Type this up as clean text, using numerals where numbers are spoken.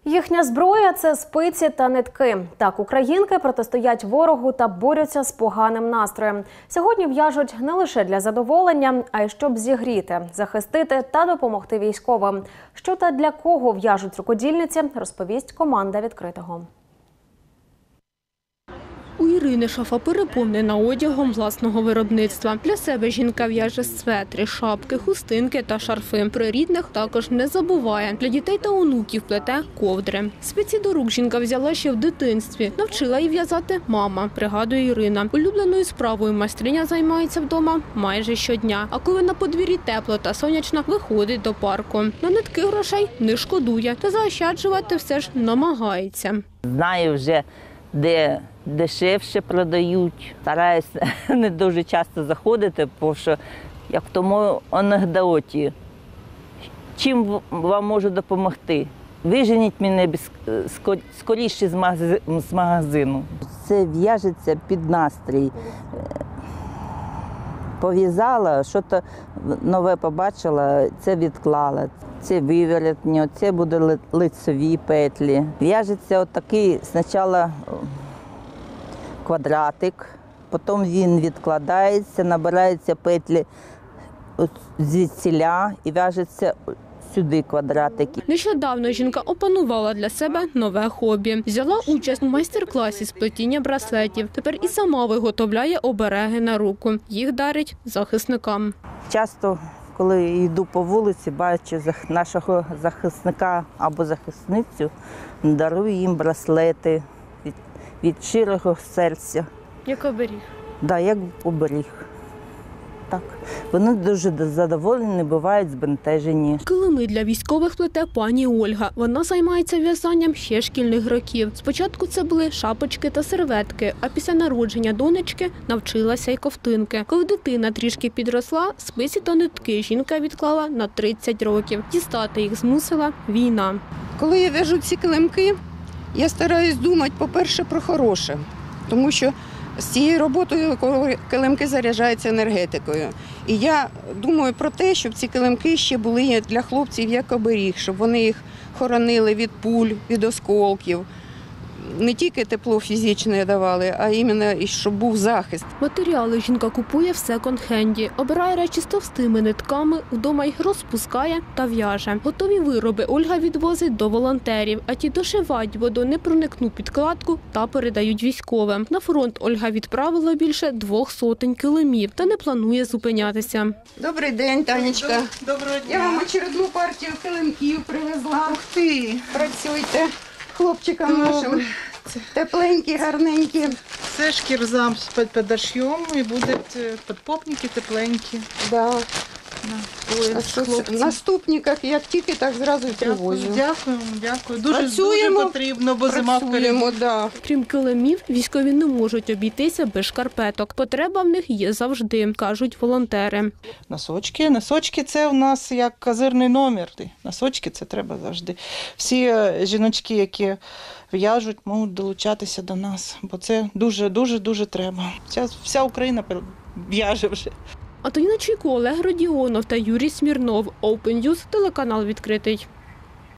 Їхня зброя – це спиці та нитки. Так, українки протистоять ворогу та борються з поганим настроєм. Сьогодні в'яжуть не лише для задоволення, а й щоб зігріти, захистити та допомогти військовим. Що та для кого в'яжуть рукодільниці, розповість команда «Відкритого». У Ірини шафа переповнена одягом власного виробництва. Для себе жінка в'яже светри, шапки, хустинки та шарфи. Про рідних також не забуває. Для дітей та онуків плете ковдри. Спиці до рук жінка взяла ще в дитинстві. Навчила її в'язати мама, пригадує Ірина. Улюбленою справою майстриня займається вдома майже щодня. А коли на подвір'ї тепло та сонячно, виходить до парку. На нитки грошей не шкодує, та заощаджувати все ж намагається. Знаю вже, де дешевше продають. Стараюся не дуже часто заходити, тому що, як в тому анекдоті, чим вам можу допомогти? Виженіть мене скоріше з магазину. Це в'яжеться під настрій. Пов'язала, щось нове побачила, це відклала. Це виворотні, це буде лицеві петлі. В'яжеться отакий спочатку квадратик, потім він відкладається, набираються петлі звідсіля і в'яжеться сюди квадратики. Нещодавно жінка опанувала для себе нове хобі. Взяла участь у майстер-класі з плетіння браслетів. Тепер і сама виготовляє обереги на руку. Їх дарить захисникам. Часто, коли йду по вулиці, бачу нашого захисника або захисницю, дарую їм браслети від щирого серця. Як оберіг? Так, як оберіг. Так. Вони дуже задоволені, бувають збентежені. Килими для військових плете пані Ольга. Вона займається в'язанням ще шкільних років. Спочатку це були шапочки та серветки, а після народження донечки навчилася й ковтинки. Коли дитина трішки підросла, спиці та нитки жінка відклала на 30 років. Дістати їх змусила війна. Коли я в'яжу ці килимки, я стараюсь думати, по-перше, про хороше, тому що з цією роботою килимки заряджаються енергетикою. І я думаю про те, щоб ці килимки ще були для хлопців як оберіг, щоб вони їх хоронили від пуль, від осколків. Не тільки тепло фізичне давали, а іменно, щоб був захист. Матеріали жінка купує в секонд-хенді. Обирає речі з товстими нитками, вдома їх розпускає та в'яже. Готові вироби Ольга відвозить до волонтерів, а ті дошивають водонепроникну підкладку та передають військовим. На фронт Ольга відправила більше 200 килимів та не планує зупинятися. Добрий день, Танечка. Доброго дня. Я вам очередну партію килимків привезла. Ух ти! Працюйте. Хлопчикам нашим тепленькі, гарненькі. Це шкірзам подошьем і будуть підпопники тепленькі. Да. Ой, На ступниках як тільки, так зразу й привозю. Дякую. Дуже потрібно, бо зима впереді. Да. Крім килимів, військові не можуть обійтися без шкарпеток. Потреба в них є завжди, кажуть волонтери. Носочки – це у нас як козирний номер. Носочки – це треба завжди. Всі жіночки, які в'яжуть, можуть долучатися до нас, бо це дуже треба. Вся Україна в'яже вже. Антоніна Чуйко, Олег Родіонов та Юрій Смірнов. Open News, телеканал «Відкритий».